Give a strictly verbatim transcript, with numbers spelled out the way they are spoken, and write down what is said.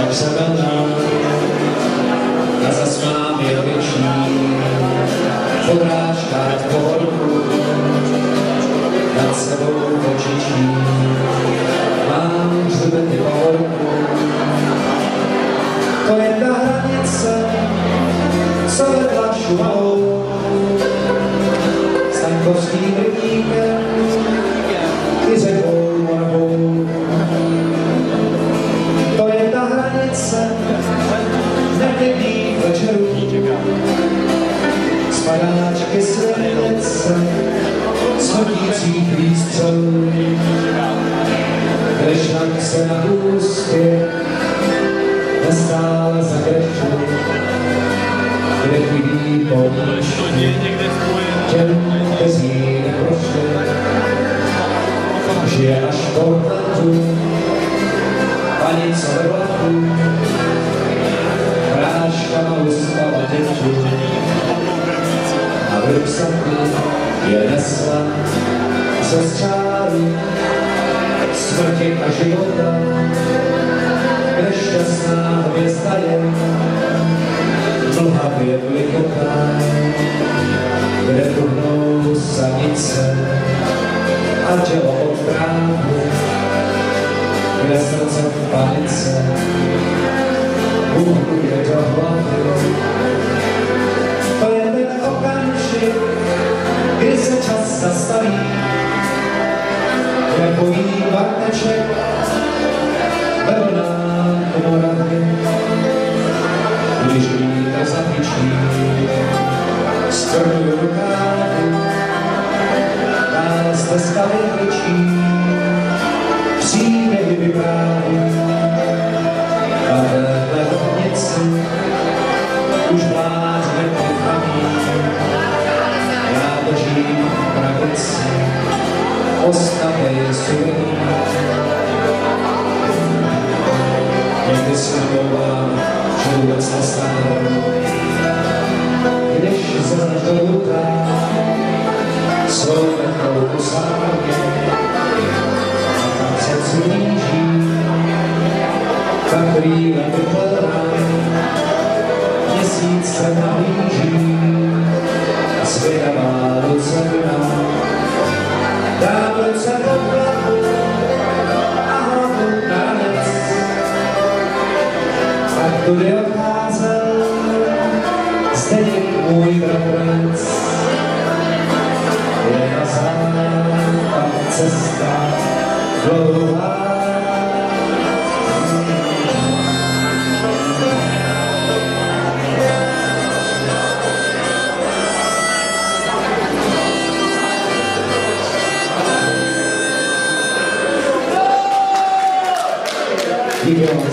však se velná a za svám je věčný. V odrážkách pohorku nad sebou očičí. Mám hřbety pohorku, to je ta hranice, co vedla Šumavou. Staňkovským rybníkem i řekou Moravou. To je ta hranice neklidných večerů, spadáčky silnice, shodících výstřelů, Krešnak se na ústě nestále zakreču, kde chybí pomíš těm, kteří neprošli, žije až v Portlandu, panico ve vlaku, práškama uspala dětu a v ruksaku je nesla se střáru smrti a života, kde šťastná hvězda je mlhavě vlikotá, kde tuhnou sanice a tělo od trávu, kde srdce v panice bůhuje do hlavy. To je ten okamžik, kdy se čas zastaví, jako jí barneček ve vlnách Moravy. Když vítr zapíčí, strnuju rukávy, dál stezka vyhličí, příběhy vypráví. A téhle rovnici už blázne pěchamí, já držím pravici, postavej suvený. Někdy si mluvám, že vůbec nestane, když zrneš do luka svou nechou usámě a tam se cíží, tak brýle vypledám, měsíc se nahlíží a svědavá lucemina dá v ruce pokladu a hlavu na ranec. Tak tudy odcházel Zdeněk můj bratranec. Je na západ cesta dlouhá. Díky moc.